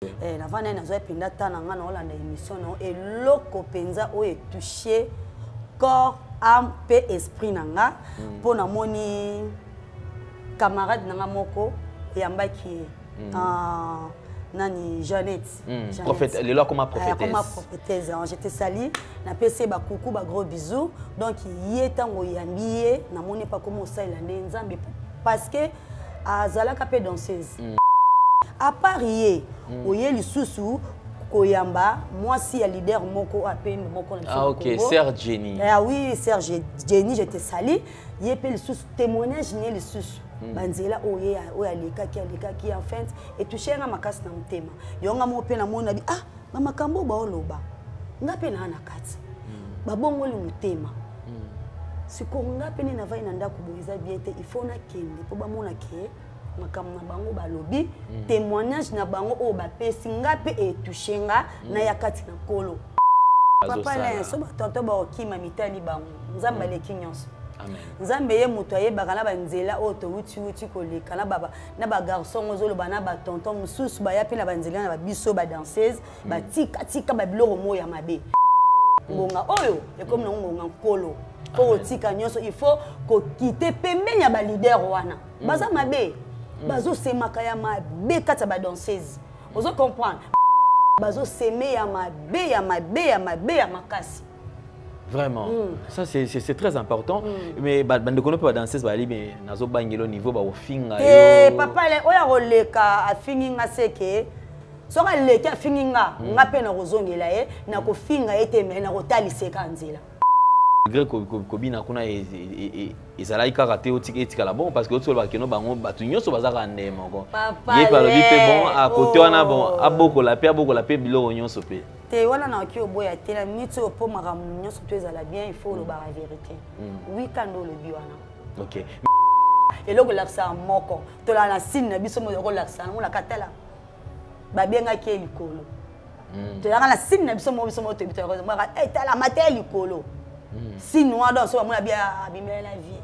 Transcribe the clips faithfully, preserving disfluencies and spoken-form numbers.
Eh la vana na zo epinda tana nga na olanda émission no et loko penza o e toucher corps, âme, paix, esprit nanga pour na moni camarade nanga moko yambaki ah nani Jeannette prophète les lois comme prophétesse comme prophétesse j'étais sali na pc ba coucou ba gros bisous donc yetango yambié na moni pas comment ça il a nzambe parce que azalaka pe danseuse à parier oye lisusu koyamba moi si ya leader moko appel moko na ah OK Sœur Jenny ah oui Sœur Jenny j'étais sali yepé lisusu témoignage ni lisusu banzela oye oya lekaki lekaki en fait et toucher nga makasi na mutema yonga mo pe na mona bi ah mama kambo ba oloba ngape na na kati babongoli mutema siko ngape ni na vai na ndako boiza bien te il faut na kende po ba mona ke makam na bango balobi témoignage na bango o ba pesi ngape e toucher nga na yakati na kolo papa la so ba tonto ba okima mitani bango nzamba le kinyonso amen nzambe ye muto ayebaka na banzela oto wuti wuti koleka na baba na ba garçon ozoloba na ba tonton mususu ba yapi na banzela na ba biso ba danseuse ba tika tika ba biloko moya mabe ngonga oyo ekomi na ngonga nkolo po tika nyonso il faut ko quitter pembeni ya ba leader wana baza mabe bazo semaka ya mabe kata ba danseuse ozo comprendre bazo seme ya mabe ya mabe ya mabe ya makasi. Vraiment, mm. ça c'est très important. Mm. Mais bande kono pe danser ba li mais nazo bangelo niveau ba ofinga yo. Eh papa le oya roleka afinga seke. Soka leka afinga ngape na kozongela ye na kofinga ete me na kotaliseka nzela. Gré ko ko bina kuna ezala ikarate otiki etika la bon parce que otso ba keno bango batu nyonso bazaka ndema ko. Ye pa lobi pe bon à côté wana bon aboko la pe aboko la pe biloko nyonso pe. Te wana na ki oboya te la minute opo maramu nyonso to ezala bien il faut le bar la vérité. Oui kando le bi wana. OK. Et loko laksa moko to la na sin na biso mo ko laksa mo la katala. Ba benga ke likolo. To la na sin na biso mo biso mo to bito ko mo ka eh tala matel likolo. Sinon dans so mo na bia abimela la vie.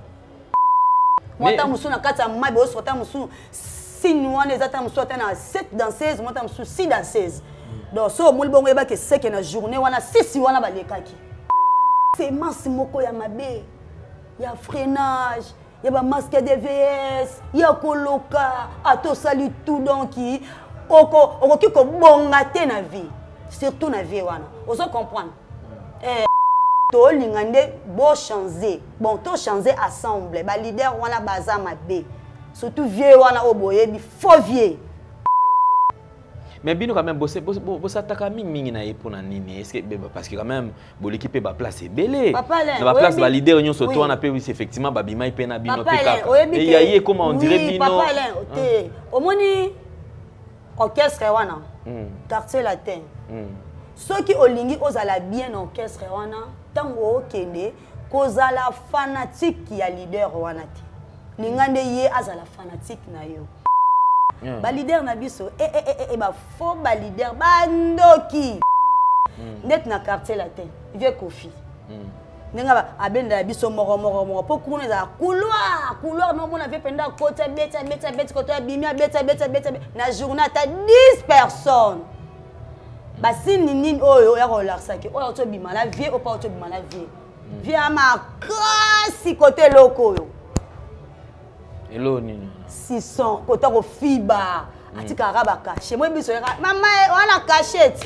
Mota musu na kata mabe o sota musu sinon les ata musu ata na sept danseuses mota musu six danseuses. Donc, si on bon que c'est que la journée, on a six on a balekaki. C'est masse moko ya mabe, ya freinage, ya ba masque de V S, ya koloka, ato sali tout donc qui, oko oko ki ko bonga te na vie, surtout na vie wana. On se comprend. Eh, to lingande bo changer, bon to changer ensemble, ba leader wana baza mabe, surtout vieux wana oboye bi faux vieux. Mais bino quand même bosser bosser attaquer mingi mingi na epona nini est-ce que parce que quand même bo l'équipe ba place belé dans la place ba leader union surtout on a pu effectivement ba bima ipena bino peka et yaye comment on dirait bino papa là te omoni orchestre wana quartier latin ceux qui olingi ozala bien orchestre wana tango okende kozala fanatique ya leader wana ti lingande ye azala fanatique na yo. Yeah. Ba leader na biso eh eh eh eh ba faux ba leader bandoki mm. net na quartier latin vie Kofi mm. Nenga ba abenda biso moro moro moro po kuna za couloir couloir no mona vie penda kota beta beta beta kota bimia beta beta beta na journée ta dix personnes mm. Ba sini nini oyo ya relaxa ki oyo to bima la vie o pa to bima la vie mm. Vie ama kasi côté loko yo. Hello nini six cents côté ko fiba atika raba caché moi biso maman on a cachette.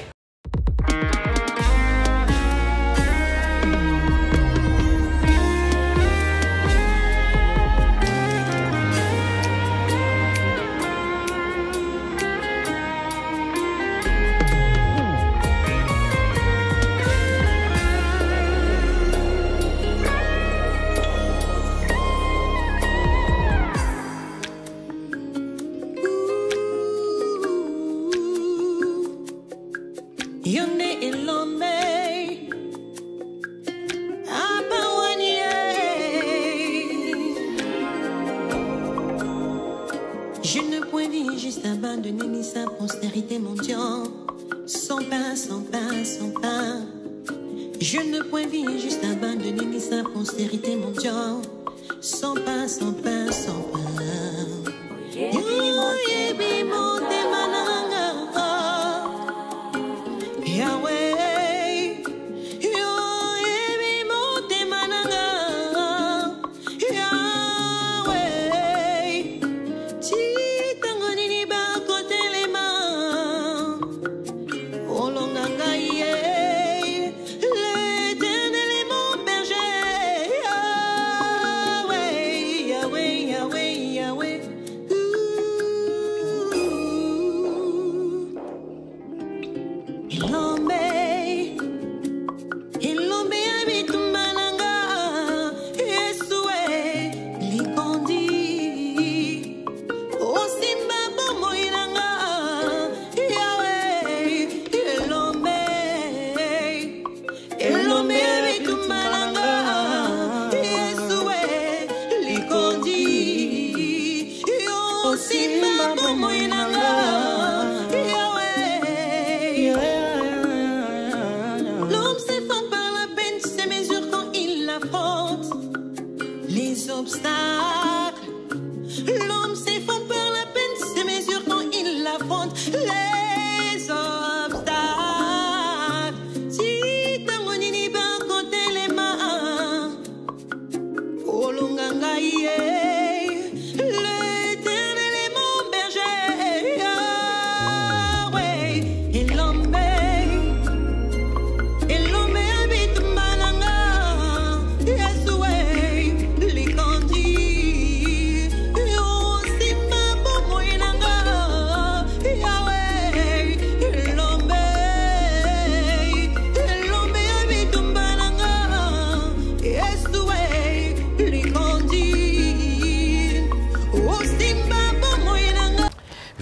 Je ne point vie juste abandonner ni sa postérité mondiale. Sans pain, sans pain, sans pain. Je ne point vie juste abandonner ni sa postérité mondiale. Sans pain, sans pain, sans pain. Yebi monte mananga.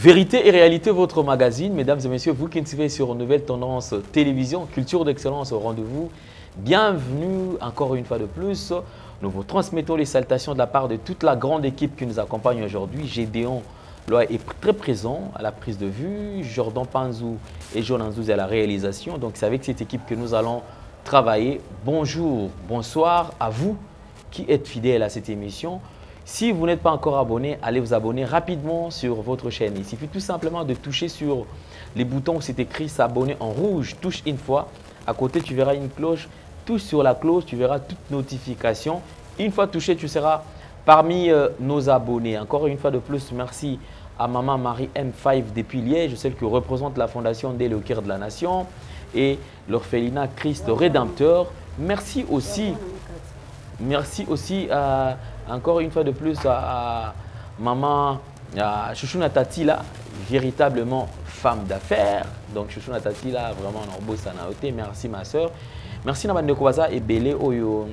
Vérité et réalité, votre magazine. Mesdames et messieurs, vous qui nous suivez sur Nouvelle Tendance Télévision, Culture d'Excellence au rendez-vous. Bienvenue encore une fois de plus. Nous vous transmettons les salutations de la part de toute la grande équipe qui nous accompagne aujourd'hui. Gédéon Loa est très présent à la prise de vue. Jordan Panzou et Jonan Zouz à la réalisation. Donc c'est avec cette équipe que nous allons travailler. Bonjour, bonsoir à vous qui êtes fidèles à cette émission. Si vous n'êtes pas encore abonné, allez vous abonner rapidement sur votre chaîne. Il suffit tout simplement de toucher sur les boutons où c'est écrit s'abonner en rouge. Touche une fois. À côté, tu verras une cloche. Touche sur la cloche, tu verras toute notification. Une fois touché, tu seras parmi euh, nos abonnés. Encore une fois de plus, merci à Maman Marie M cinq depuis Liège, celle qui représente la fondation Dès le cœur de la nation et l'orphelinat Christ Rédempteur. Merci aussi, merci aussi à... Encore une fois de plus à, à maman à Chouchouna Tati là, véritablement femme d'affaires. Donc Chouchouna Tati là, vraiment on bosse à naoté. Merci ma soeur. Merci Nabande Kowaza et Belé Oyo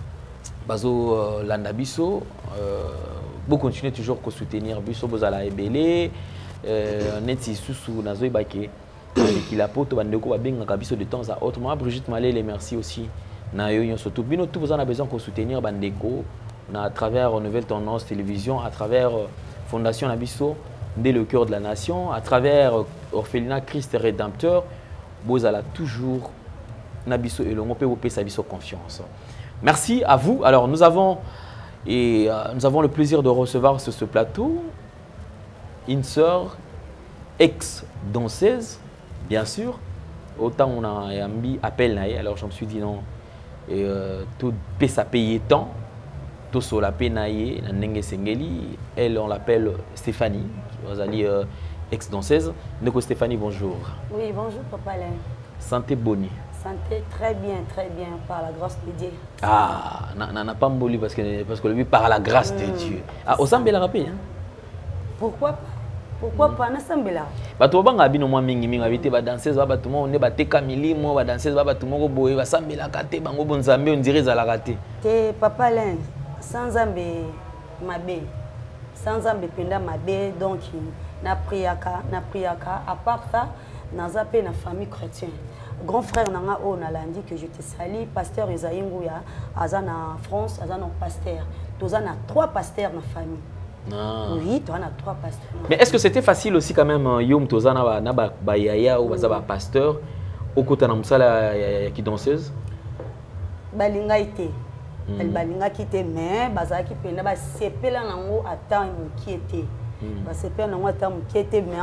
Bazo Landabiso. Vous continuez toujours à soutenir Biso Bozala et Belé. Neti Soussou Nazoï Baké. Qui la poto Bandeko Babenga Kabiso de temps à autre. Moi Brigitte Malé les merci aussi. Nayo surtout. Bino tout vous en a besoin de soutenir Bandeko. À travers Nouvelle Tendance Télévision, à travers Fondation Nabiso, Dès le cœur de la nation, à travers Orphelinat Christ Rédempteur, Bozala toujours Nabiso et l'on peut Sabiso confiance. Merci à vous. Alors nous avons, et, euh, nous avons le plaisir de recevoir sur ce plateau une sœur ex-danseuse, bien sûr. Autant on a un appel, alors je me suis dit non, et, euh, tout peut ça payer tant. Toso la penaye, Nenge Sengeli, elle on l'appelle Stéphanie, euh, ex-danseuse. Neko Stéphanie, bonjour. Oui, bonjour Papa Alain. Santé Boni. Santé très bien, très bien, par la grâce de Dieu. Ah, n'a pas mboli parce que, parce que lui, par la grâce mm. de Dieu. Ah, au Sambela rappé, hein? Pourquoi pas? Pourquoi mm. pas na Sambela? Bah toi banga bino moi mingi mingi habité ba danseuse ba tout monde on est ba teka milimo ba danseuse ba tout monde boye ba Sambela kate bango bonzambe on dirait za la raté. Te Papa Alain. Sans Zambé Mabé, sans Zambé Penda Mabé, donc na priaka, na priaka, à part ça, na zappé na famille chrétienne. Grand frère nanga o na landi que je te salue, pasteur Isaïe Ngouya, azan en France, azan en pasteur. Tous on a trois pasteurs dans la famille. Ah. Oui, tu en as trois pasteurs. Mais est-ce que c'était facile aussi quand même, Yom Tozana na ba ba yaya ou ba pasteur, au côté na musala qui danseuse? Balinga été. Elle balinga quitté mais baza qui pena ba sepela nango attend qui était ba sepela nango attend qui était mais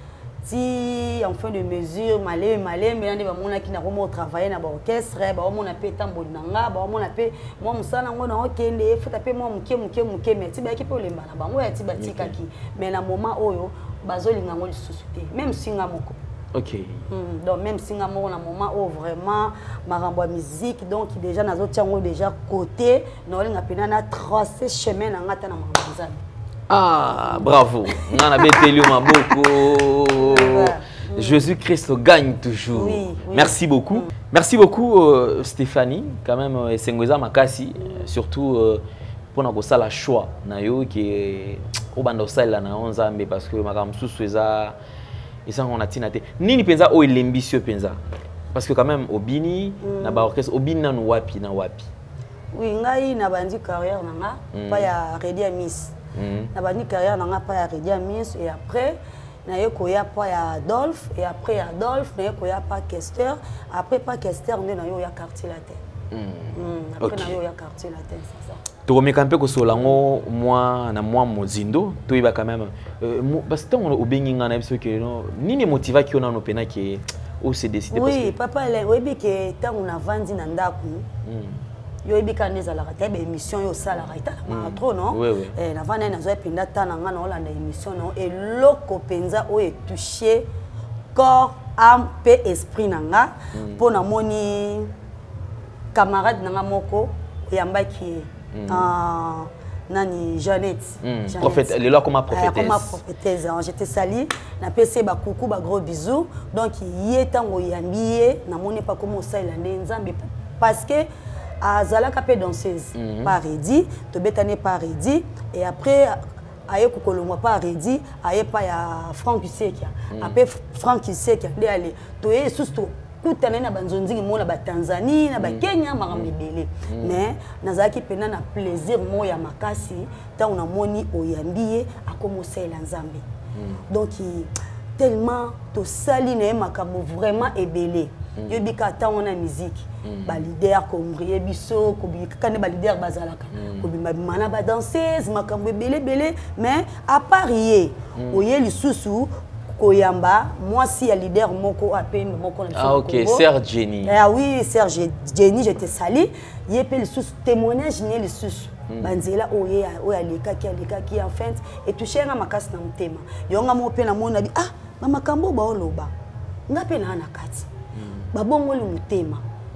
si en fin de mesure malé malé mais ndé ba mona ki na ko mo travailler na ba orchestre ba o mona pe tambo nanga ba o mona pe mo musana ngo na okende futa pe mo muke muke muke mais ti ba ki pe olemba na bango ya ti ba tikaki mais na moment oyo bazolinga ngo lisusu te même singa moko. Ok. Mm, donc même si on a un moment où vraiment ma rambo musique donc déjà nous avons déjà côté nous avons tracé chemin dans ngata na mamazana. Ah bravo. On a bételu maboko. Jésus-Christ gagne toujours. Oui, oui. Merci beaucoup. Mm. Merci beaucoup euh, Stéphanie quand même Sengoza Makasi surtout euh, pour na kosa la choix na yo qui est au bando sala na onzambe parce que makam susweza et ça on a tinaté nini penza o lembisio penza parce que quand même obini mm. na ba orchestre obini na wapi na wapi oui ngai na bandi carrière nanga mm. pas ya Redia Miss mm. na bandi carrière nanga pas ya Redia Miss et après na yeko ya pas ya Adolphe et après Adolphe na yeko ya pas Kester après pas Kester on est na yo ya quartier latin mm. mm. après okay. na yo ya quartier latin c'est ça. Tokomeka mpe kosolango moi na moi mozindo toyiba quand même euh, parce que on obenginga na biso ke no nini motiva ki ona no pena ke o se décider parce que oui papa le oyebi ke tant on a vandi na ndaku mm. yo yebi ka neza la rata be émission yo sala rata ma trop non oui, oui. eh na vanda na zo penda tana nga na olanda émission non et loko penza o e toucher corps âme pe esprit nanga mm. pour na moni camarade nanga moko yambaki Mm. Ah, nani Jeannette. Mm. Jeannette. Prophète, les lois comme ma prophétesse. Comme ma prophétesse. J'étais sali, na P C ba coucou ba gros bisous. Donc il est tango yambié, na moni pas comment ça il a nzambe parce que à Zala capé danseuse mm -hmm. par Redi, to bétané par Redi et après aye kokolongwa pa Redi aye pa ya Franck Kisekia après Franck Kisekia nde ale toye susto kutana na banzonzingi mona ba Tanzanie na ba Kenya makamebele mais nazaki pena na plaisir moya makasi ta una moni oyambiye akomosela nzambe donc tellement to sali na makambo vraiment ebele yobi ka ta ona musique ba leader ko mriye biso ko bi kane ba leader bazalaka ko bi mana ba danseuse makambo ebele bele mais à parier oye lisusu koyamba moi si ya leader moko apen moko na ah OK Serge Jenny ah oui Serge Jenny j'étais sali yepel lisusu témoignage ni lisusu banzela oye oya leka ki leka ki en fait et toucher na makasi na mtema yonga mo pe na mona bi ah mama kambo ba oloba ngape na na kati babongo li mutema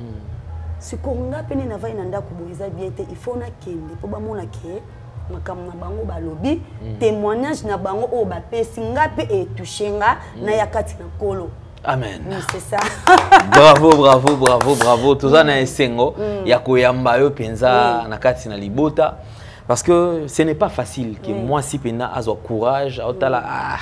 siko ngape ni na vai na ndako boiza biete il faut na kende po ba mona ke makamna bango balobi témoignage na bango o ba pesi ngape et toucher nga na yakati na kolo. Amen. Oui, c'est ça. Bravo, bravo, bravo, bravo. Tout ça na esengo ya koyamba yo penza na kati na libota parce que ce n'est pas facile que moi si pena azo courage otala ah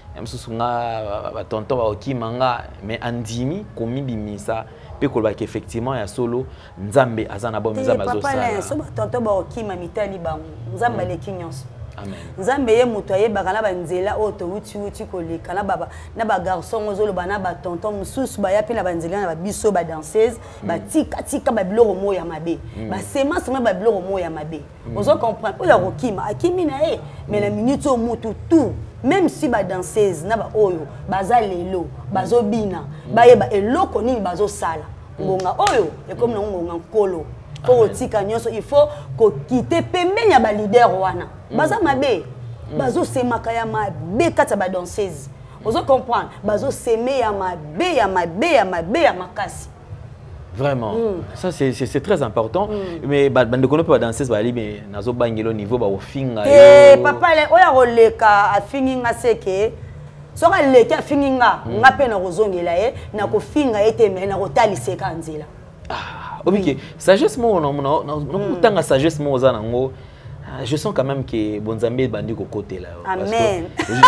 msusunga ba tonton ba okimanga mais andimi komi bimisa pe kolba ki effectivement ya solo nzambe azana bo nzambe azo sala. Papa so ba tonton ba okima mitali bango nzambe le kinyonso. Amen. Nzambe ye muto ye bakana ba nzela oto uti uti koleka na baba na ba garçon ozolo bana ba tonton mususu ba yapi na ba nzela na ba biso ba danseuse ba tika tika ba biloko mo ya mabe ba sema sema ba biloko mo ya mabe ozo comprendre o ya rokima akimi na e mais la minute o mutu tout même si ba danseuse na ba oyo baza lelo bazo bina ba ye ba eloko nini bazo sala ngonga oyo e comme na ngonga nkolo pour tika nyonso il faut ko quitter pembeni ya ba leader wana baza mabe bazo semaka ya mabe kata ba danseuse ozo comprendre bazo seme ya mabe ya mabe ya mabe ya makasi. Vraiment, mm. ça c'est très important. Mm. Mais bande kono pe danseuse ba li mais nazo bangelo niveau ba ofinga yo. Eh papa le oya roleka afinga seke soka leka afinga ngape na kozongela ye na kofinga ete me na kotaliseka nzela. Ah, obiki sagesse mo na na tanga sagesse mo za nango. Je sens quand même que Bonzambe bandi ko côté là. Amen.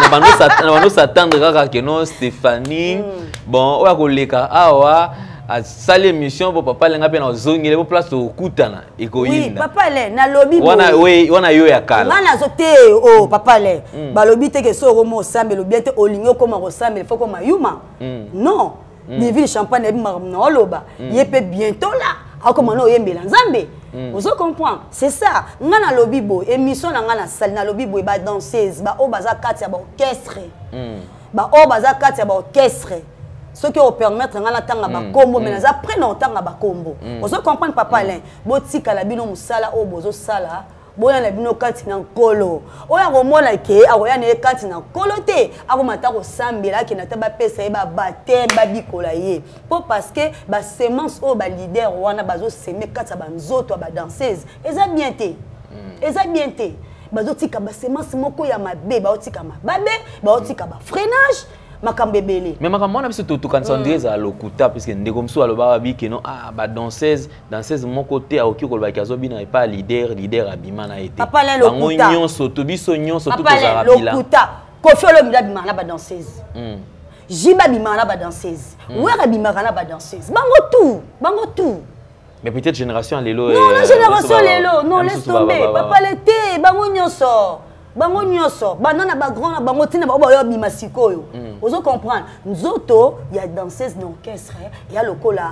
On va s'attendre kaka que non Stéphanie bon oya koleka awa a sale mission pour papa lenga pe na zongile po place okutana ekoyinda. Oui, papa le na lobi bo. Wana we wana yo ya kala. Ngana zote oh papa le. Ba lobi te ke so romo sambe lobi te olingo koma ko sambe il faut koma yuma. Non. Des villes champagne bi marna loba. Yepe bientôt là. Akoma no yembela nzambe. Vous comprenez? C'est ça. Ngana lobi bo émission na ngana sale na lobi bo ba danseuse ba o baza kati ya ba orchestre. Ba o baza kati ya ba orchestre. Ce qui va permettre ngana tanga ba kombo mais na après na tanga ba kombo. Vous comprenez papa lin? Bo tika la bino musala o bozo sala. Boya na bino kati na nkolo. Oya komona ke akoya na kati na nkolo te. Akomata ko sambela ki na ta ba pesa ye ba bate ba bikola ye. Po parce que ba semence o ba leader wana bazo semer kati ba nzoto ba danseuse. Eza bien te. Eza bien te. Bazo tika ba semence moko ya mabe ba otika mabe, ba otika ba freinage. Makambebele. Mais makambo na biso to kanisa ndeza à lokuta parce que ndeko mso aloba bi ke non ah ba danseuse danseuse mon côté a oki kolba kazo bina et pas leader leader abima na été. Papa la lokuta. Bango nyonso to biso nyonso to Papa la lokuta. Kofi Olomide bima na ba danseuse. Mm. Jiba bima na ba danseuse. Wera bima na ba danseuse. Bango tout, bango tout. Mais peut-être génération lelo. Non, la génération lelo, non laisse tomber. Papa l'été, bango nyonso. Bango nyonso banana ba grand bango tina ba oyo bima sikoyo ozo comprendre nzoto ya danseuse na orchestre ya lokola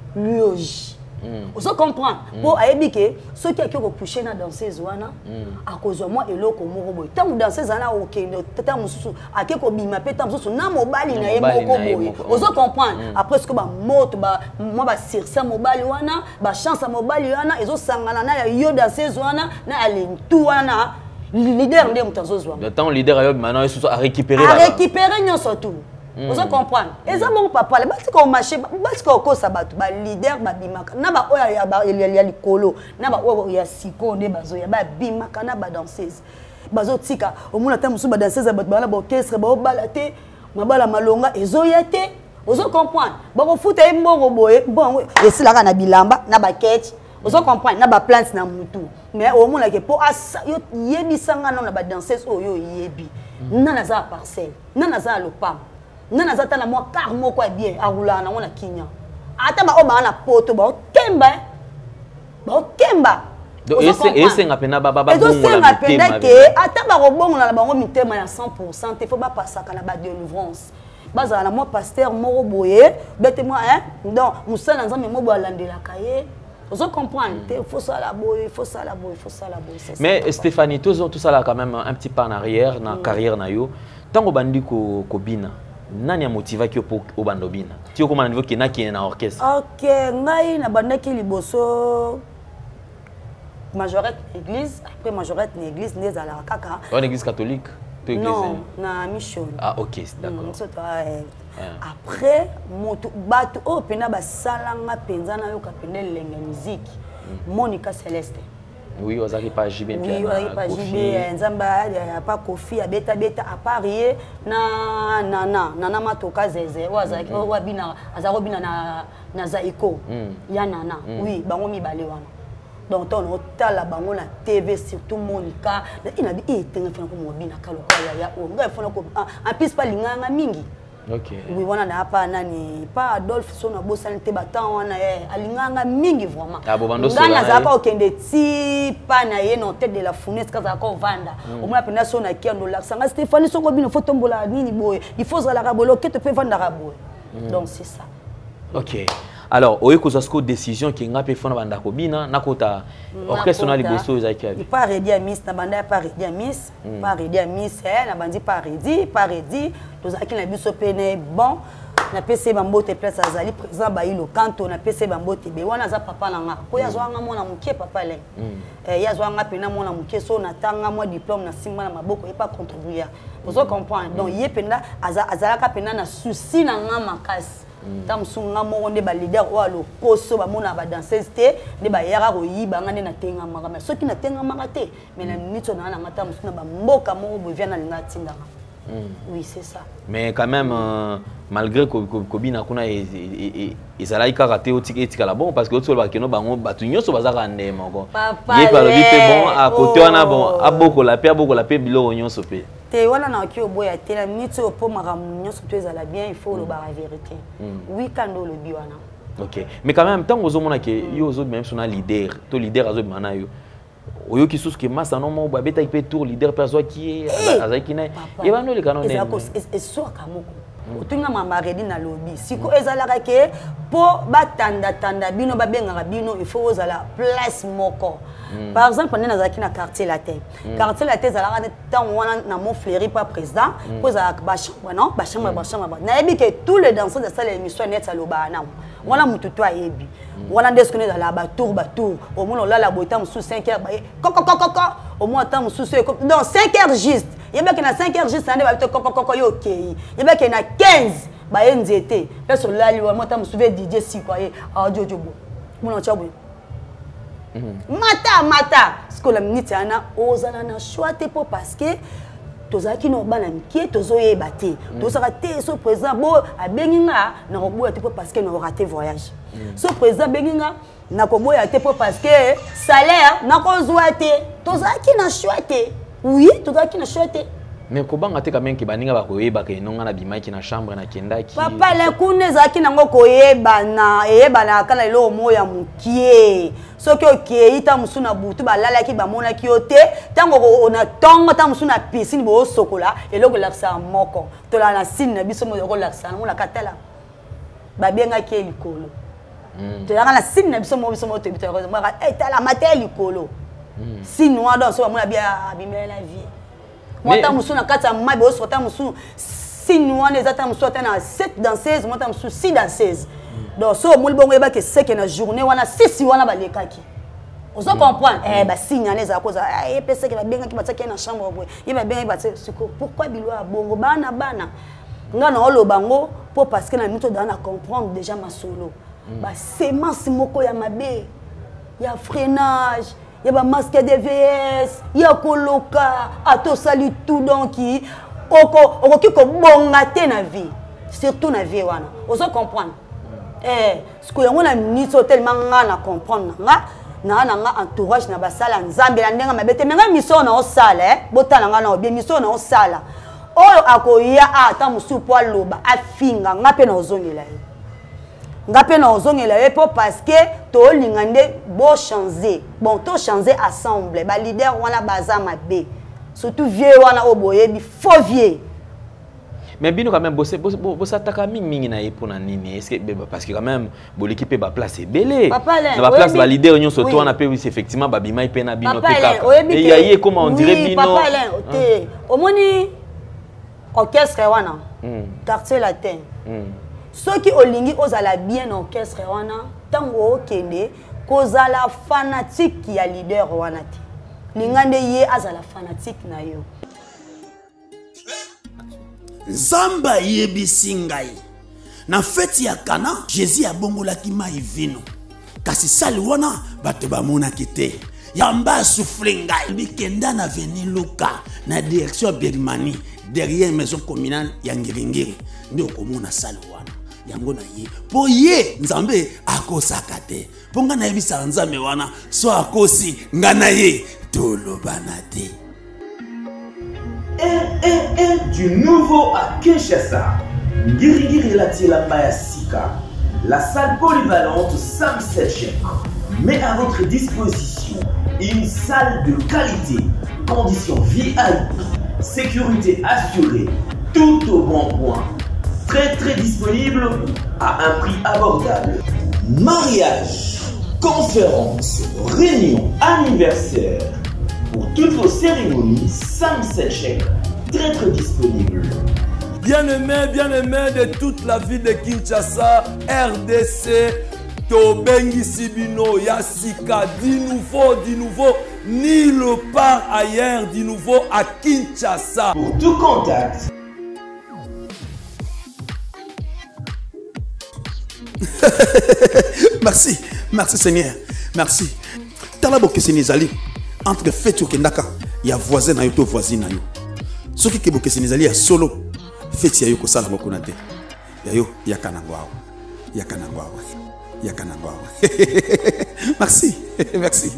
loge ozo comprendre po ayebike soki akiko pusher na danseuse wana akozwa moi eloko moko boy tangu danseuse ana okende tata mususu akiko bima pe tangu mususu na mobali na ye moko boy ozo comprendre après ce que ba moto ba moi ba sirsa mobali wana ba chance mobali wana ezo sangana na yo danseuse wana na alentu wana leader ndé mutazozwa. Le temps leader ayo maintenant ils sont à récupérer à récupérer nyo surtout. Vous comprenez? Et ça mon papa, le bati ko marché, bati ko ko sabatu, ba leader ba bimaka. Na ba oya ya ba ya likolo, na ba oya ya siko ne bazo ya ba bimaka na ba danseuse. Bazo tika, au moins ta musu ba danseuse ba ba orchestre ba balate, mabala malonga ezoyete. Vous comprenez? Ba ko futa mbongo boye, bon, et c'est là na bilamba na ba ketch. Vous comprenez? Na ba plante na mutu. Mais au moins que pour asa yo yebi sanga na ba danseuse oyo yebi. Na na za parcelle. Na na za lopam. Na na za ta na moi car moko bien arula na wona kinya. Ata ba o ba na poto ba kemba. Ba kemba. Donc ese ese ngapena ba ba ba bongo la mitema. Que ata ba robongo na bango mitema ya cent pour cent, il faut pas passer à la ba délivrance. Baza na moi pasteur moko boye, bete moi hein. Donc musala nzambe mo bo alandela kaye. Vous comprenez? Il faut ça la boue, il faut ça la boue, il faut ça la boue. Mais Stéphanie, tout ça là quand même un petit pas en arrière, dans la carrière na yo. Tant que bandi ko kobina, nani a motivé qui pour au bandobina. Tu as comment niveau qui na qui est dans orchestre. Ok, ngai na banda ki liboso majorette église, après majorette église nez à la kaka. Une église catholique. Non, na mission. Ah ok, d'accord. Après moto bato o pena ba salanga penza na yo kapene lenga musique. Monica Celeste. Oui, aux arrive pas J B Pierre. Oui, aux arrive pas J B Nzamba, ya pas Kofi, ya beta beta à Paris na nana, nana matoka zeze. Wa za wa bina, azaro bina na na zaiko. Ya nana. Oui, bango mi bale wana. Donc on a la bango na T V surtout Monica, il a dit eh tenga fana ko mo bina kalo ya ya o ngai fana ko en plus pas linganga mingi. OK. Oui, on a pas nani pas Adolphe sona bosana te batan wana eh alinganga mingi vraiment. Ah bon bando sona. Ngana za pa okende ti pa na ye non tête de la fournaise kaza ko vanda. Au moins pena sona kiando la sanga Stéphanie soko bino faut tombola nini boy. Il faut za la rabolo que te peut vendre la rabolo. Donc c'est ça. OK. Alors, oye kozasko décision qui ngape fona banda ko bina nakota orchestre na liboso ezaki. Pas ready à Miss na banda pas ready à Miss, pas ready à Miss eh na bandi pas ready, pas ready. Tozaki na biso pene bon na P C bambote place azali présent ba ilo kanto na P C bambote be wana za papa na nga. Ko ya zwanga mona mukie papa le. Eh ya zwanga pena mona mukie so na tanga mo diplôme na simba na maboko et pas contribuer. Vous comprenez? Donc yé penda azalaka pena na souci na nga makasi. Tam sunga mo nde ba leader o alo poso ba mona ba danseuse te nde ba yara ko yiba ngane na tenga maka soki na tenga maka te mais na minute na na ngata musuna ba mboka mo bo vient na linga tinga. Oui, c'est ça. Mais quand même euh, malgré que Kobina kuna ezala ikaraté otiki etika la bon parce que otso ba keno bango batu nyoso bazaka ndema ko. Ye pa lobi pe bon à côté wana bon aboko la pe aboko la pe bilo nyonso pe. Te wana na ki oboya te la minute opo makamu nyonso to ezala bien il faut le bar la vérité. Oui kando le bi wana. OK. Mais quand même tant ozomona ke yo ozo même sona leader, to leader azo mana yo. Oyo ki sous que massa non mo ba beta ipe tour leader perso qui azaki na. Et bano le canon. Et so kamoko. Otunga mama redi na lobby. Siko ezalaka ke po batanda tanda bino ba benga bino il faut ozala place moko. Par exemple, on est dans un quartier latin. Quartier latin, ça a tant on a mon fleuri pas président. Cause à Bachambre, non, Bachambre, Bachambre. Naïbi que tous les danseurs de cette émission net à l'Obana. On a mon tuto à Ebi. On a des qu'on est dans la batour, batour. Au moins on l'a la boîte sous cinq heures. Coco, coco, coco. Au moins temps sous ce. Donc cinq heures juste. Il y a bien qu'il y a cinq heures juste. Il y a bien coco, coco, ok. Il y a bien qu'il y a quinze. Bah N Z T. Là sur là, il y a moi temps souvenir D J si quoi. Ah Jojo Jobo. Mon antiabou. Mata mata ce que la minute ana ozala na choite po parce que tozaki no bana mkie tozoye baté tozaka te so président bo abenginga na koboya te po parce que no raté voyage so président benginga na koboya te po parce que salaire na kozwa te tozaki na choite oui tozaki na choite. Mais kobanga te quand même ki baninga ba koyeba ke nonga na bimaki na chambre na kendaki. Papa le kuneza ki nango koyeba na eyeba na kala lo moya mukie. Soki oke ita musuna butu balala ki bamona ki ote tango ona tongo ta musuna piscine bo sokola eloko laksa moko. Tola na sine na biso mo laksa na katala. Ba benga ki likolo. Tola na sine na biso mo biso mo te bitako mo ka etala matel likolo. Sinoa donc so mona bia abimela la vie. Moi, je suis quatre mois, je suis six mois, je suis sept dans seize, moi, je suis six dans seize. Donc, si on a que c'est une journée, on a six mois, on a les kaki. On se comprend. Eh, bah, signaler ça cause. Eh, personne qui va bien qui va dans la chambre. Il va bien, il va pourquoi bilo a bongo bana bana. Ngana olo bango pour parce que na mito dana comprendre déjà ma solo. Bah, semence moko ya mabe. Ya freinage. Il y a un masque de V S, il y a un coloca, à tout salut tout donc qui, on qui comme bon matin na vie, surtout na vie wana. On se comprend. Eh, ce que on a mis tellement à comprendre, na nga entourage na basala nzambe na ndenga mabete menga mission na osala eh botala nga na obie mission na osala oyo akoya ata musu po aloba afinga nga pe na ozongela ye nga pe na ozongela ye po parce que to lingande bo changer bon to changer ensemble ba leader wana baza mabe surtout vieux wana oboye bi faux vieux. Mais bino quand même bossé bossé attaquer mingi mingi na epona nini est-ce que parce que quand même bo l'équipe ba place belé na ba place ba leader nyon surtout on a peu effectivement ba bima ipena bino peka et yaye comment on dirait bino papa là té omoni orchestre wana quartier latin ceux qui olingi ozala bien orchestre wana tango okende kozala fanatique ya leader wana ti lingande ye azala fanatique na yo. Zamba yebisi ngai na feti ya Kana Jésus abongolaki mai vino kasi sali wana bato bamonaki te yamba souffle ngai bikenda na veni Luka na direction Bermani derrière maison communale ya Ngiringiri ndio komona sali wana yango na ye po ye nzambe akosaka te po nga na yebisa nzambe wana so akosi nga na ye tolobana te. un un un du nouveau à Kinshasa. Ngirigiri Latiela Mayasika, la salle polyvalente Sam Setchek met à votre disposition une salle de qualité, conditions V I P, sécurité assurée, tout au bon point. Très très disponible à un prix abordable. Mariage, conférences, réunions, anniversaires. Pour toutes vos cérémonies, Sam Setchek, très très disponible. Bien-aimé, bien-aimé de toute la ville de Kinshasa, R D C, Tobengi Sibino, Yassika, du nouveau, du nouveau, nulle part ailleurs, du nouveau à Kinshasa. Pour tout contact. Merci, merci Seigneur, merci. Talabo Kesenizali. Entre fait au Kendaka, il y a voisin na yoto voisine na yo. Ce qui kebo Kesenizali ya solo, fait ya yo ko sala mokonate. Ya yo ya kanangwao. Ya kanangwao. Ya kanangwao. Merci, merci.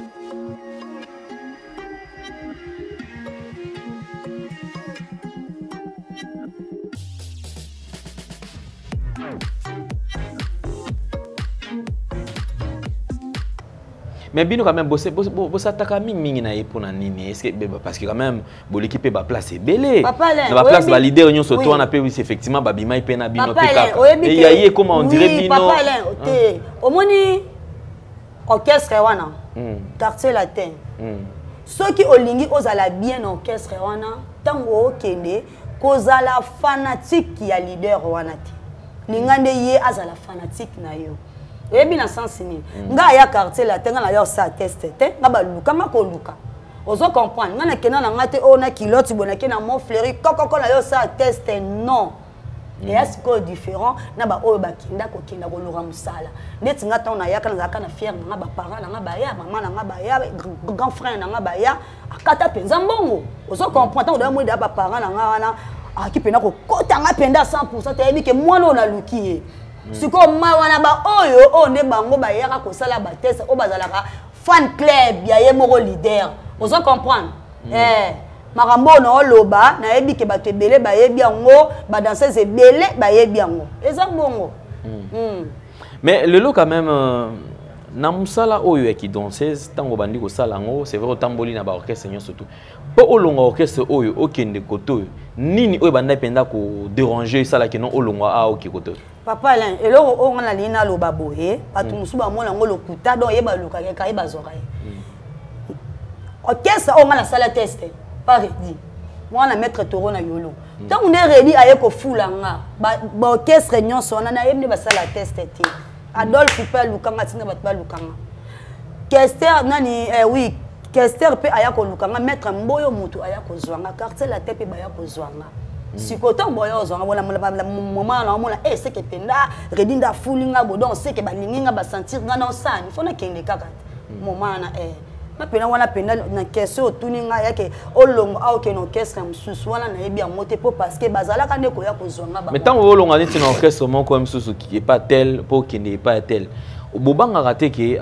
Mais bino quand même bossé bossé attaquer mingi mingi na epona nini est-ce que parce que quand même bo l'équipe ba place belé na ba place ba leader nyon surtout on a peu effectivement ba bima ipena bino peka et yaye comment on dirait bino papa là té omoni orchestre wana quartier latin ceux qui olingi ozala bien orchestre wana tango okende kozala fanatique ya leader wana ti lingande ye azala fanatique na yo. Et bien, sens ni. Nga ya quartier la tenga na yo sa test te. Nga ba luka nga ko luka. Ozo comprendre. Nga na kena na ngate o na kilote bonake na mon fleury koko ko na yo sa test non. Et est-ce que différent na ba o ba kinda ko kinda ko lura musala. Net nga ton na ya kana zaka na fier nga ba parents nga ba ya maman nga ba ya grand frère nga ba ya akata penza mbongo. Ozo comprendre o mo da ba parents nga wana akipenda ko kota nga penda cent pour cent te yebi ke mwana o na lukiye. Siko mawana ba oyo o ne bango ba yaka ko sala ba test o bazalaka fan club ya ye moko leader. Ozo comprendre eh makambo na oloba na yebi ke bato ebele ba yebi yango ba danseuse ebele ba yebi yango eza bongo. Mais le lot quand même na musala oyo ya ki danseuse tango bandi ko sala ngo c'est vrai tamboli na ba orchestre nyo surtout po olonga orchestre oyo okende koto nini oyo banda penda ko déranger sala ke non olonga a oki koto. Papa là et là on a lina lo baboye patu musuba mona ngolo kuta donc yeba luka ke kai bazora orchestre on a la salle test pas ready moi na maître toro na yolo tant on est ready aye ko fulanga ba orchestre nyonso na na yebne ba salle test te Adolphe pe luka ngatina bat ba lukanga Kester nani eh oui Kester pe aya ko lukanga maître mboyo mutu aya ko zwanga quartier la tepe ba ya ko zwanga. Si côté boyo zonga bona moment na mona eh c'est que penda redinda fulinga bodon c'est que balinginga ba sentir nga na sani fona kende kaka moment na eh na pena wana penda na question tuninga yake olongo au ke no orchestre msusu wana na yebi amote po parce que bazala ka ndeko ya ko zonga ba. Mais tant olonga nti na orchestre moko msusu qui est pas tel po kende pas tel bobanga raté que ah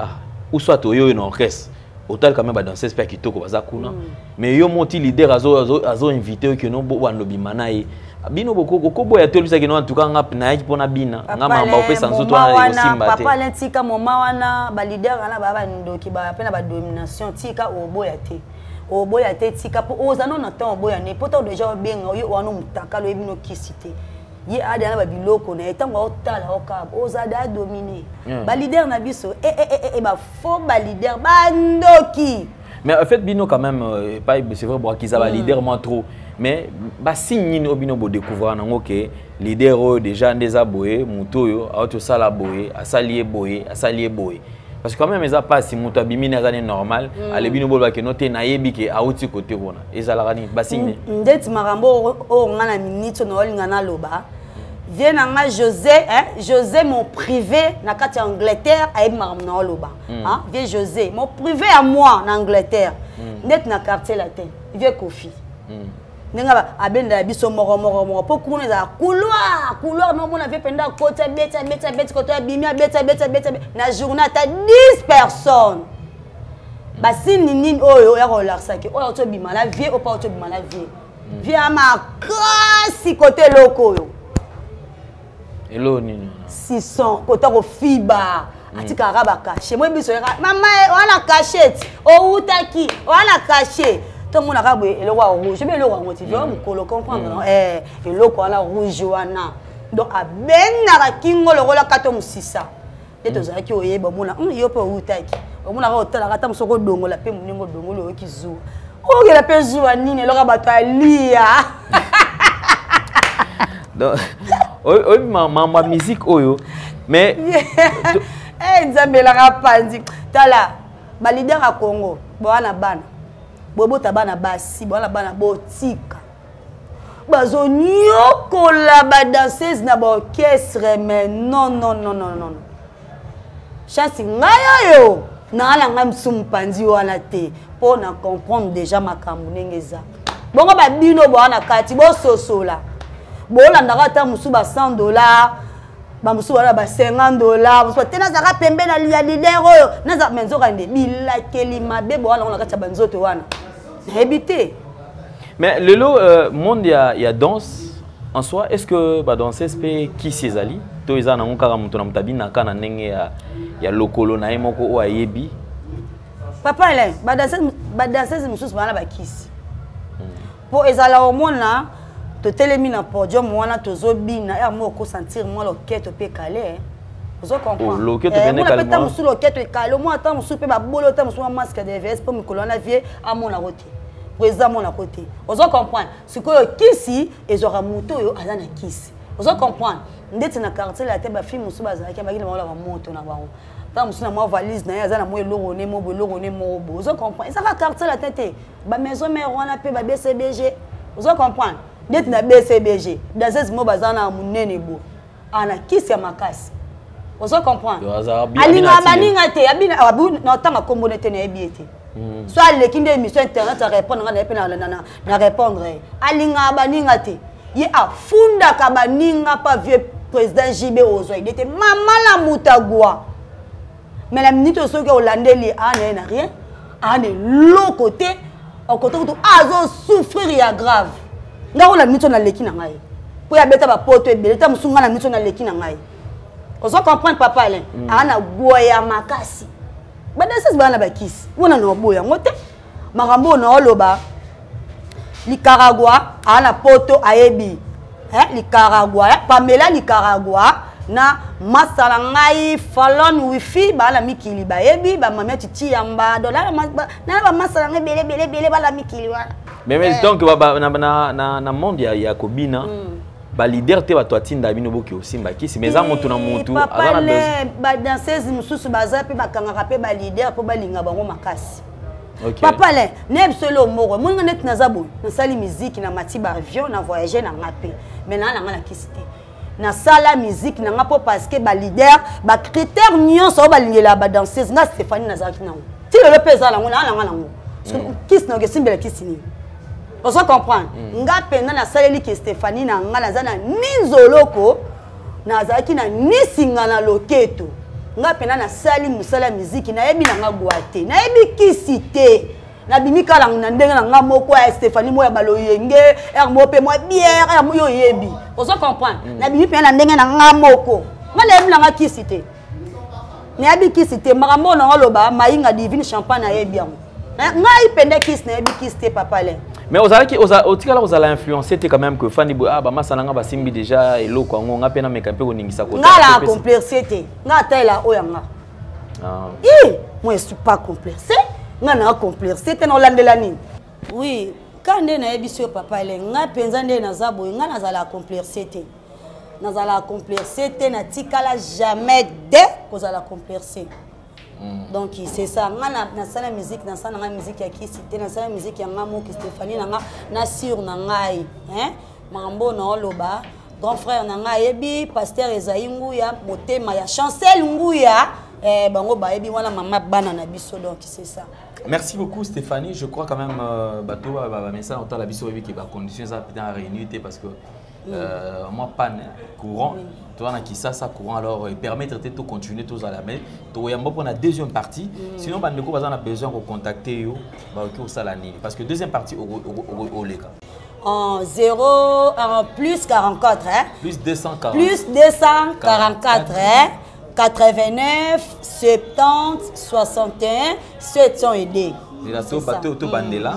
ou soit oyo une orchestre autant quand même ba danser spec kitoko baza kuna mais yo monti leader azo azo, azo invité que non bo wanobi manaye bino boko ko boya to lusaki no en tout cas ngap na yaki pona bina ngama ba opesa nzoto wana yosimba te papa lentika moma wana ba leader wana ba ba ndoki ba pena ba domination tika oboya te oboya te tika po ozano na temps oboya ne poto déjà benga yo wana mutaka lo ebino kisite ye ada na ba biloko na etango otala okaba ozada dominer ba leader na biso eh eh eh ba faux ba leader ba ndoki mais en fait bino quand même euh, pas c'est vrai bon qu'ils a ba leader moins trop mais ba signe au bino bo découvrir nango que leader déjà ndeza boye muto yo auto sala boye asalié boye asalié boye parce que quand même eza pas si muto abimi na zane normal ale bino bolwa que noté na yebi que auti côté rona ezala rani ba signe ndeti marambo o ngana minute no linga na loba vient nga José hein José mon privé na kati Angleterre ayi maram na loba hein vient José mon privé à moi en Angleterre ndeti na quartier latin vient Kofi Nenga abenda biso moro moro moro po kuna za couloir couloir no mona ve penda côté beta beta beta côté bimia beta beta beta na journée ta dix personnes basi nini oyo ya relaxa ke oyo to bima la vie o pa to bima la vie vie ama kasi côté loko yo elo nini six cents côté ko fiba atika rabaka chez moi biso mama wana cachette o utaki wana cachette tout le monde a regardé le roi rouge. Je vais le roi motivé. On peut comprendre. Eh, le roi là rouge wana. Donc à ben na kingo le roi kato musisa. Et tous ceux qui ont eu bon mona, on y a pas où taille. On mona hôtel la tam soko dongo la pe muningo dongo le qui zou. Oh que la pe zou anine le rabato alia. Donc oh ma ma musique oyo mais eh nzambe la rapandi. Tala ba leader à Congo. Bona bana. Bobo tabana basi bona bana botika bazo nyokola ba danseuse na ba orchestre mais non non non non non chance ngaya yo na ala ngam sumpandi wana te po na comprendre déjà makambo ngeza bongo ba bino bona kati bo sosola bo landaka ta musu ba cent dollars ba musu wala ba cinquante dollars musu tena zaka pembe na liya leader oyo na za menzo kande bilakeli mabe bo wala ngaka ta banzoto wana habité. Mais le lot euh, monde il y a il y a danse en soi est-ce que ba danseuse pe qui ses ali to eza na ngaka mutu na mutabi na kana ndenge ya ya lokolo na emoko o ayebi papa ele ba danseuse ba danseuse mususu bana ba kisi po ezala omona to telemi na podium wana tozo bina ya moko sentir moi loketo pe calé vous comprenez loketo bene calé moi musu loketo calé moi attends musu pe ba bolo ta musu masque de V S pour me colonna vie à mon côté président mon côté vous comprenez ce que kisi ezora moto yo azana kisi vous comprenez ndeti na quartier la tête ba fille musu bazaki ba kile ba moto na bango ta musu na moi valise na azana moi loro ne mo loro ne mo bo vous comprenez ça va quartier la tête ba maison mère wana pe ba B C B G vous comprenez ndeti na B C B G dans ces mots bazana munene bo ana kisi ya makasi vous comprenez alinga baninga te abina abu na tanga kombonete na ebiete soit les qui des émissions internet à répondre na na na répondre alinga baninga te ye afunda ka baninga pa vieux président J B Ozo il était maman la mutagwa mais la minute so que holandeli ane na rien ane l'autre côté au côté tout azo souffrir ya grave ngako la minute na leki na ngai po ya beta ba poto ebele ta musunga na minute na leki na ngai ozo comprendre papa Alain ana boya makasi ba danseuse bana ba kisi wona no boya ngote makambo na oloba Nicaragua ana poto ayebi eh Nicaragua Pamela Nicaragua na masala ngai falon wifi bala mikili bayebi ba mamia titi yamba dollar na ba masala ngai bele bele bele bala mikili wa mais mais donc ba na na na monde ya yakobina ba leader te ba toatinda bino boki osimba kisi mais za moto na moto azana besoin ba danseuse mususu baza pe bakanga pe ba leader po balinga bango makasi. Okay. Papa le ne solo moro munga net na zabo na sali musique na matiba avion na voyager na ngape mais na na na kisite na sala musique na ngapo parce que ba leader ba critère nyonso ba lingela ba danseuse nga Stéphanie Nazaki na ti le pesa la ngona na ngana ngo kis na ngesimbela kisini on se comprend nga pena na saleli ki Stéphanie na ngana zana ninzoloko na Nazaki na nisinga na loketo nga pena na sali musala musique na yebi na nga boate na yebi kisite na bimika lang na ndenge na nga moko ya Stéphanie mo ya baloyenge er mo pe mo bière er mo yo yebi ozo comprendre na bimi pena na ndenge na nga moko nga na yebi na nga kisite na yebi kisite makambo na ngoloba mainga divine champagne na yebi yango nga ipende kis na yebi kisite papa le. Mais aux alaki au tikala aux ala influencer quand même que Fanny ah ba masana nga basimbi déjà elo kwa ngo nga pena mekampe ko ningisa ko. Nga la complexité nga taila oyanga. Ah. Eh, moi je suis pas complexé. Nga na complexité na olandela nini? Oui, quand nde na yebiso papa le nga penza nde na zabo nga na zala complexité. Na zala complexité na tikala jamais de ko zala complexé. Mm. Donc c'est ça, nga na na sana musique na sana nga musique ya kisite na sana musique ya nga mo ki Stéphanie na nga na sur na ngai hein mambo na oloba grand frère na nga yebi pasteur Ezaï Nguya motema ya Chancel Nguya eh bango ba yebi wana mama bana na biso donc c'est ça. Merci beaucoup Stéphanie, je crois quand même euh, bateau ba ba message autant la biso yebi qui ba conditions ça peut en réunir parce que euh, moi panne courant oui. Toi qui ça ça courant alors euh, permettre de tout continuer tous à la main toi yamba pour la deuxième partie mm. Sinon bah nous on a besoin de contacter yo bah qui ça la ligne parce que deuxième partie au au au les gars en zéro en plus quarante-quatre hein plus deux cent quarante plus deux cent quarante-quatre hein quatre-vingt-neuf soixante-dix soixante et un sept cents et deux et là tout bateau tout bandela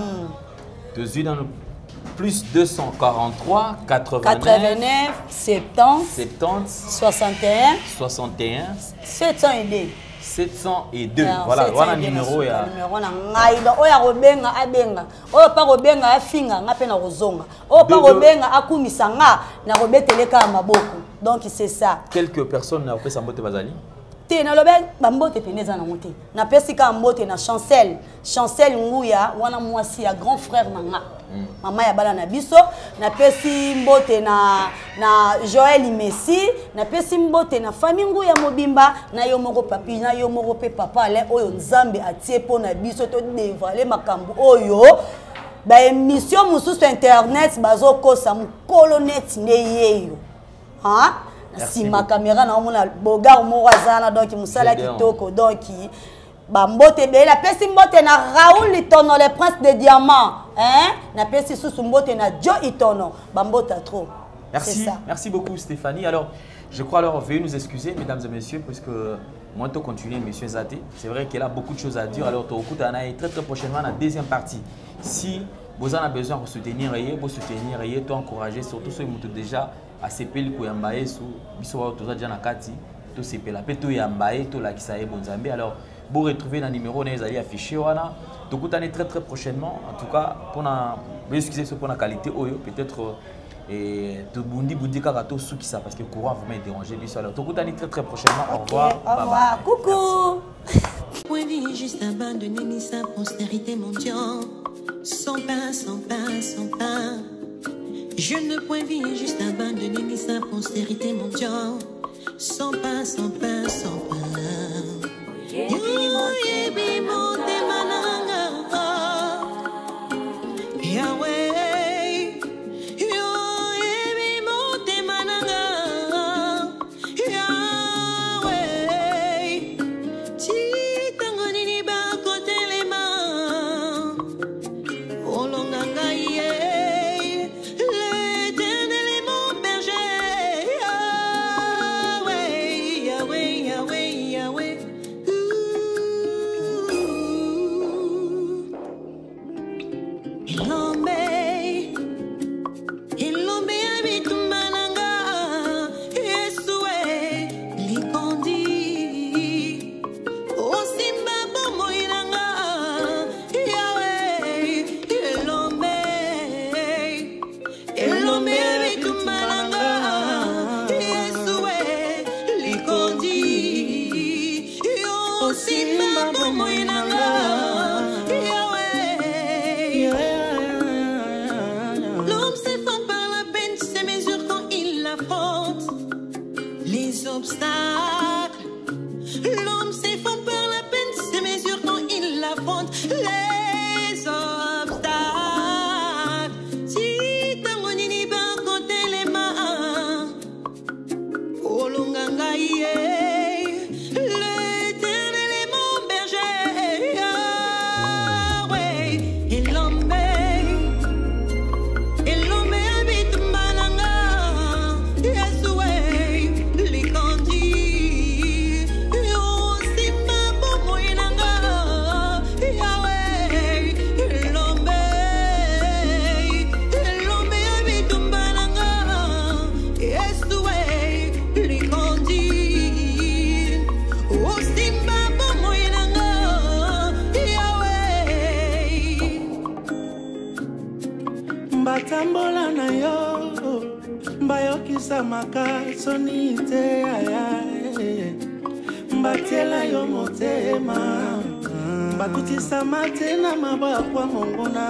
deux dans plus deux cent quarante-trois, quatre-vingt-neuf, soixante-dix, soixante et un, soixante et un, sept cent et deux. sept cent deux. Voilà, voilà le numéro. Ya numéro na ngaida oya robenga abenga. Oyo pa robenga afinga ngape na rozonga. Oyo pa robenga akumisa nga na robeteleka maboko. Donc c'est ça. Quelques personnes na pesa mbote bazali. Te na lobe bambote peneza na mote. Na pesika mbote na Chancel, Chancel Nguya wana mwasi ya grand frère na nga. Mm. Mama ya bala na biso na pesi mbote na na Joël Messi na pesi mbote na famille Nguya Mobimba na yo moko papi na yo moko pe papa le oyo nzambe atie po na biso to dévaler makambo oyo ba émission mususu internet bazo kosa mukolo net ne yeyo hein si ma caméra na mona boga mo wazana donc musala kitoko donc bambote be la pesi mbote na Raoul Itono le prince de diamants hein na pesi sous mbote na Joe Itono bambota trop. Merci, merci beaucoup Stéphanie. Alors, je crois alors veuillez nous excuser mesdames et messieurs puisque moi to continuer monsieur Zate. C'est vrai qu'il a beaucoup de choses à dire. Alors to écoute très très prochainement la deuxième partie. Si vous en avez besoin de soutenir vous soutenir et to encourager surtout ceux qui déjà à sepeli ko yambaye sous biso wa to déjà na kati to sepela pe to yambaye to la kisaye bonzambe. Alors vous retrouvez le numéro les alliés affichés voilà tout coup très très prochainement en tout cas pour la excusez pour la qualité oyo peut-être et tout bundi bundi kakato sous qui ça parce que courant vous m'avez dérangé bien sûr alors tout coup très très prochainement au revoir au revoir coucou point vie juste abandonner sa postérité mondiale sans pain sans pain sans pain je ne point vie juste abandonner sa postérité mondiale sans pain sans pain sans pain. Le samaka sonite ayae Mbatiela yo motema Bakutisa mate na mabakwa mongona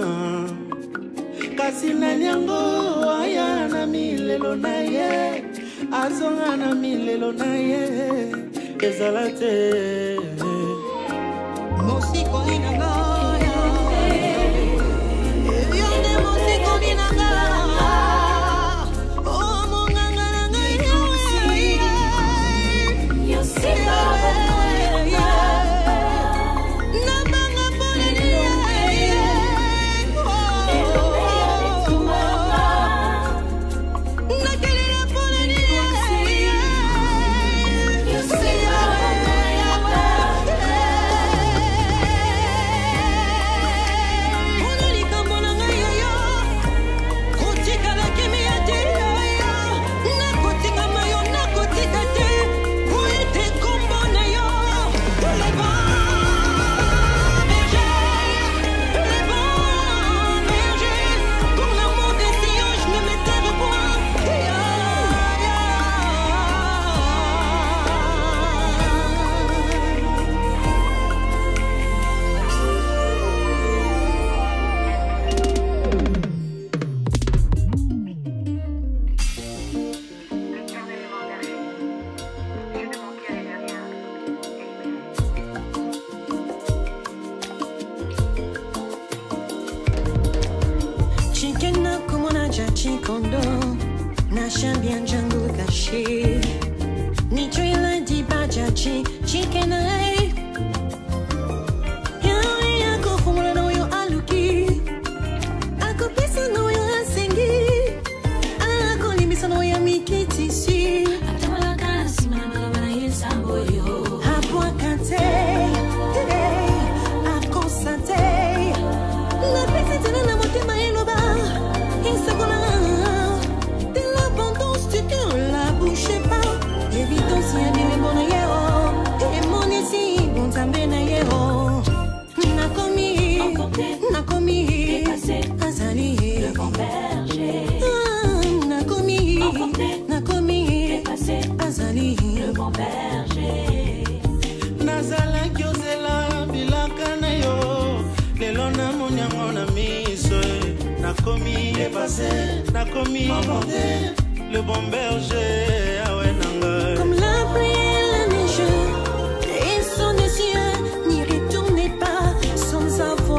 Kasi na nyango aya na milelo na ye Azonga na milelo na ye Ezalate Mosiko inagaya Yonde mosiko inagaya Oh monganga na ngaya Le bon berger